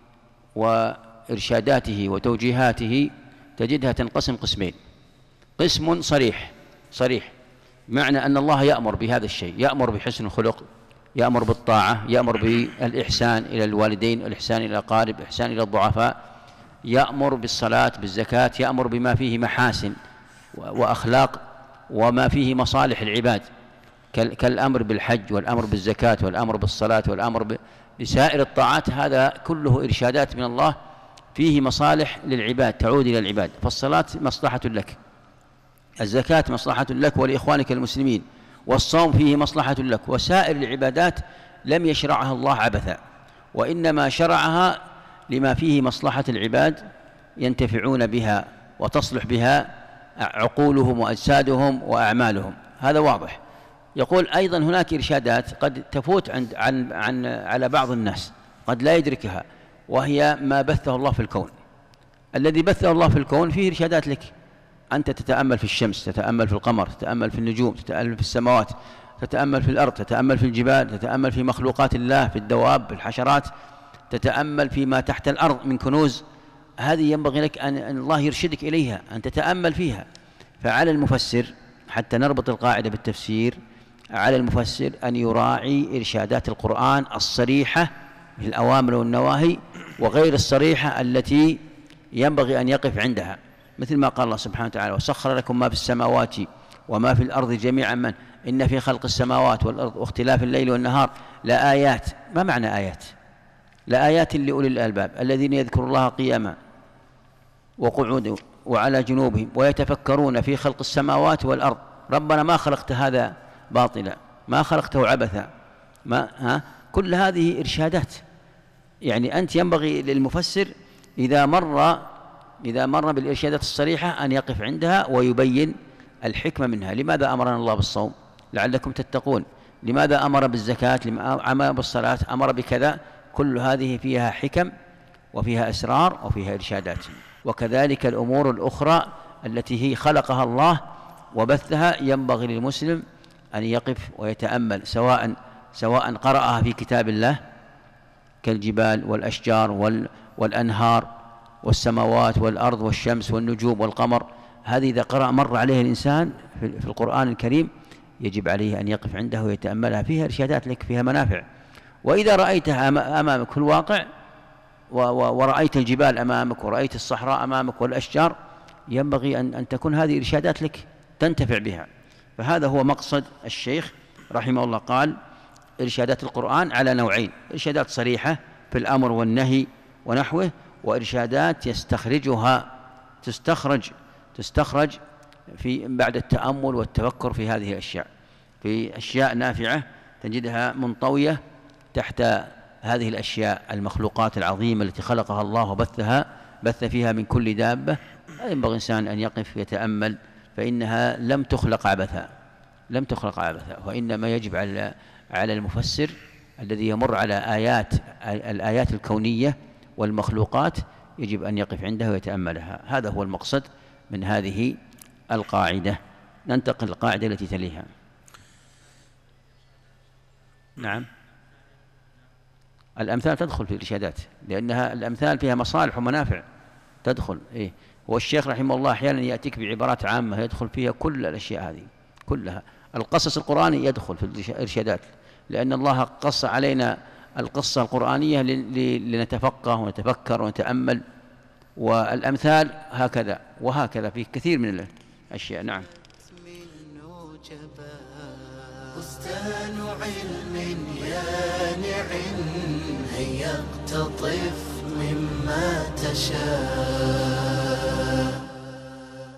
وإرشاداته وتوجيهاته تجدها تنقسم قسمين: قسم صريح صريح معنى أن الله يأمر بهذا الشيء، يأمر بحسن الخلق، يأمر بالطاعة، يأمر بالإحسان إلى الوالدين، الإحسان إلى الأقارب، الإحسان إلى الضعفاء، يأمر بالصلاة، بالزكاة، يأمر بما فيه محاسن وأخلاق وما فيه مصالح العباد، كالأمر بالحج والأمر بالزكاة والأمر بالصلاة والأمر بسائر الطاعات. هذا كله إرشادات من الله فيه مصالح للعباد تعود إلى العباد. فالصلاة مصلحة لك، الزكاة مصلحة لك ولإخوانك المسلمين، والصوم فيه مصلحة لك، وسائر العبادات لم يشرعها الله عبثا، وإنما شرعها لما فيه مصلحة العباد ينتفعون بها وتصلح بها عقولهم وأجسادهم وأعمالهم. هذا واضح. يقول أيضا هناك إرشادات قد تفوت عن, عن, عن على بعض الناس، قد لا يدركها، وهي ما بثه الله في الكون. الذي بثه الله في الكون فيه إرشادات لك، أنت تتأمل في الشمس، تتأمل في القمر، تتأمل في النجوم، تتأمل في السماوات، تتأمل في الأرض، تتأمل في الجبال، تتأمل في مخلوقات الله، في الدواب، في الحشرات، تتأمل فيما تحت الأرض من كنوز. هذه ينبغي لك أن, أن الله يرشدك إليها، أن تتأمل فيها. فعلى المفسر، حتى نربط القاعدة بالتفسير، على المفسر أن يراعي إرشادات القرآن الصريحة في الأوامر والنواهي، وغير الصريحة التي ينبغي أن يقف عندها، مثل ما قال الله سبحانه وتعالى: وسخر لكم ما في السماوات وما في الأرض جميعا من إن في خلق السماوات والأرض واختلاف الليل والنهار لآيات. ما معنى آيات؟ لآيات لأولي الألباب الذين يذكرون الله قياما وقعودا وعلى جنوبهم ويتفكرون في خلق السماوات والأرض. ربنا ما خلقت هذا باطلا، ما خلقته عبثا، ما ها كل هذه إرشادات. يعني أنت ينبغي للمفسر إذا مر إذا مر بالإرشادات الصريحة أن يقف عندها ويبين الحكمة منها. لماذا أمرنا الله بالصوم؟ لعلكم تتقون. لماذا أمر بالزكاة؟ لماذا أمر بالصلاة؟ أمر بكذا. كل هذه فيها حكم وفيها أسرار وفيها إرشادات. وكذلك الأمور الأخرى التي هي خلقها الله وبثها ينبغي للمسلم أن يقف ويتأمل، سواء سواء قرأها في كتاب الله كالجبال والأشجار والأنهار والسماوات والأرض والشمس والنجوم والقمر. هذه إذا قرأ مر عليه الإنسان في القرآن الكريم يجب عليه أن يقف عنده ويتأملها، فيها إرشادات لك، فيها منافع. وإذا رأيتها أمامك في الواقع ورأيت الجبال أمامك ورأيت الصحراء أمامك والأشجار، ينبغي أن, أن تكون هذه إرشادات لك تنتفع بها. فهذا هو مقصد الشيخ رحمه الله. قال: إرشادات القرآن على نوعين: إرشادات صريحة في الأمر والنهي ونحوه، وإرشادات يستخرجها تستخرج تستخرج في بعد التأمل والتفكر في هذه الأشياء، في أشياء نافعة تجدها منطوية تحت هذه الأشياء المخلوقات العظيمة التي خلقها الله وبثها بث فيها من كل دابة. ينبغي الإنسان أن يقف يتأمل، فإنها لم تخلق عبثا، لم تخلق عبثا، وإنما يجب على على المفسر الذي يمر على آيات الآيات الكونية والمخلوقات يجب أن يقف عندها ويتأملها. هذا هو المقصد من هذه القاعدة. ننتقل للقاعدة التي تليها. نعم، الأمثال تدخل في الإرشادات، لأنها الأمثال فيها مصالح ومنافع تدخل. إيه، والشيخ رحمه الله أحيانا يأتيك بعبارات عامة يدخل فيها كل الأشياء هذه كلها. القصص القرآني يدخل في الإرشادات، لأن الله قص علينا القصة القرآنية لنتفقه ونتفكر ونتأمل، والأمثال هكذا وهكذا في كثير من الأشياء. نعم.
بستان علم يانع هيا اقتطف مما تشاء.